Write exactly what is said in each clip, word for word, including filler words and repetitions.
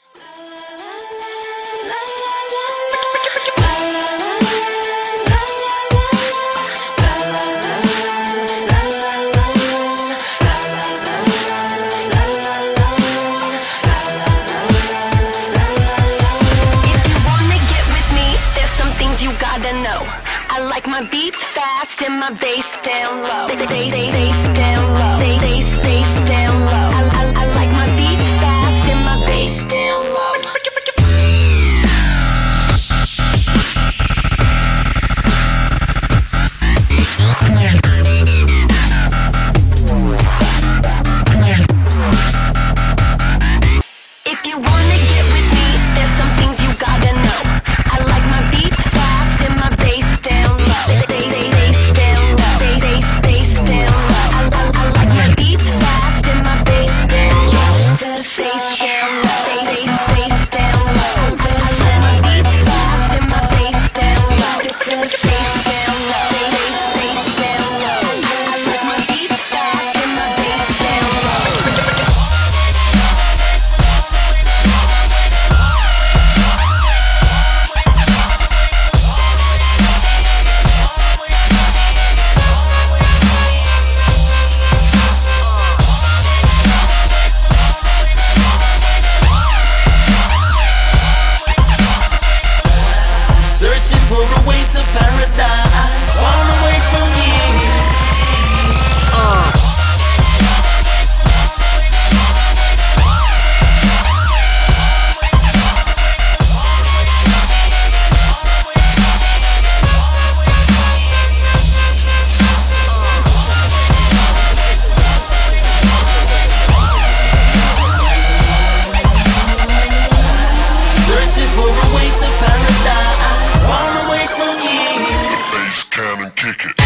I like my beats fast and my bass down low. Bass down low. Bass bass down low. I, I, I like my beats fast and my bass down low. If you wanna get with me, there's some things you gotta know. I like my beats fast and my bass down low. Bass down low. Bass bass down low. I, I, I like my beats fast and my bass down low. To the bass down low. Bass bass down low. I, I like my beats fast and my bass down low. To the bass down low. Bass bass down low. I like my beats fast and my bass down low. Searching for a way to paradise, far away from here. Uh. Searching for a way to paradise, far away from here. Bass cannon, kick it.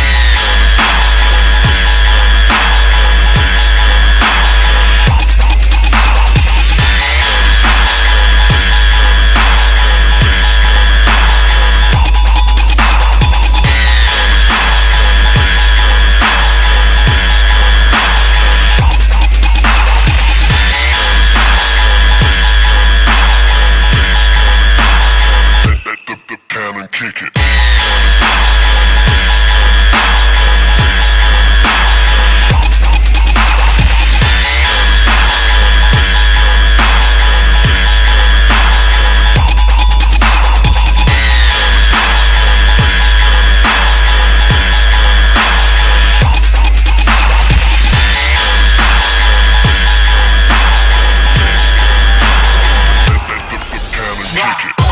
Let the, the cannon kick it. Let the, the cannon kick it.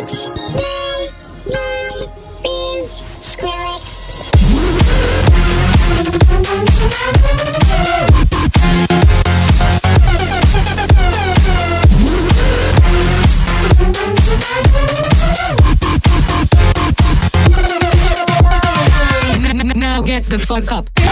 Skrillex. Now get the fuck up.